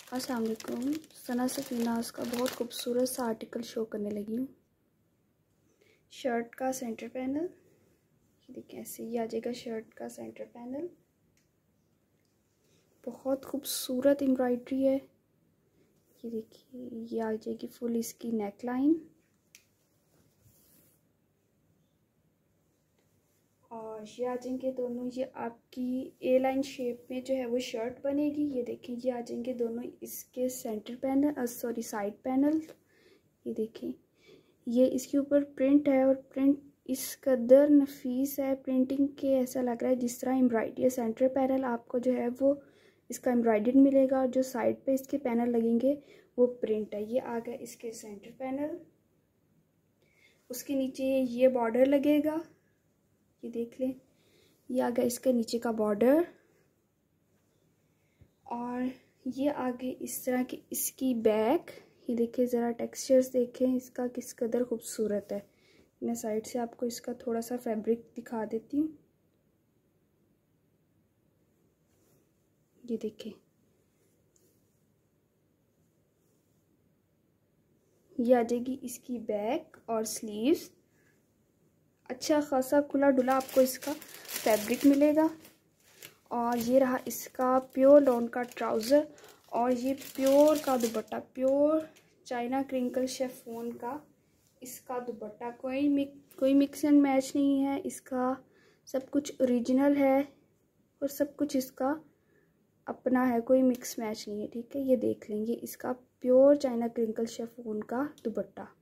अस्सलाम वालेकुम। सना सफीनाज का बहुत खूबसूरत सा आर्टिकल शो करने लगी हूँ। शर्ट का सेंटर पैनल देखिए, ऐसे ये आ जाएगा। शर्ट का सेंटर पैनल बहुत खूबसूरत एम्ब्रॉयडरी है। ये देखिए, ये आ जाएगी फुल इसकी नेक लाइन और ये आ जाएंगे दोनों। ये आपकी ए लाइन शेप में जो है वो शर्ट बनेगी। ये देखिए, ये आ जाएंगे दोनों इसके centre panel sorry side panel. ये देखिए, ये इसके ऊपर प्रिंट है और प्रिंट इस कदर नफीस है प्रिंटिंग के, ऐसा लग रहा है जिस तरह एम्ब्रॉयडरी है। सेंटर पैनल आपको जो है वो इसका एम्ब्रॉयडर्ड मिलेगा और जो साइड पे इसके पैनल लगेंगे वो प्रिंट है। ये आ गया इसके सेंटर पैनल। उसके नीचे ये बॉर्डर लगेगा, ये देख लें। ये आ गया इसके नीचे का बॉर्डर और ये आगे इस तरह की इसकी बैक। ये देखिए, ज़रा टेक्सचर्स देखें इसका किस कदर खूबसूरत है। मैं साइड से आपको इसका थोड़ा सा फैब्रिक दिखा देती हूँ। ये देखिए, ये आ जाएगी इसकी बैक और स्लीव्स। अच्छा खासा खुला डुला आपको इसका फैब्रिक मिलेगा। और ये रहा इसका प्योर लॉन का ट्राउज़र और ये प्योर का dupatta, pure China crinkle chiffon का इसका दुपट्टा। कोई मिक्स एंड मैच नहीं है इसका, सब कुछ ओरिजिनल है और सब कुछ इसका अपना है, कोई मिक्स मैच नहीं है। ठीक है, ये देख लेंगे इसका प्योर चाइना क्रिंकल शेफोन का दुपट्टा।